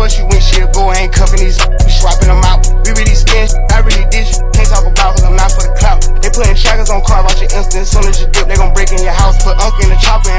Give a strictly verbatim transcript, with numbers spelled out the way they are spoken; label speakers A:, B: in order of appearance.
A: where she went, she'll go, I ain't cuffing these. We swapping them out. We really spin, I really did shit. Can't talk about cause I'm not for the clout. They putting trackers on car, watch your instant. As soon as you dip, they gon' break in your house. Put Unc in the chopper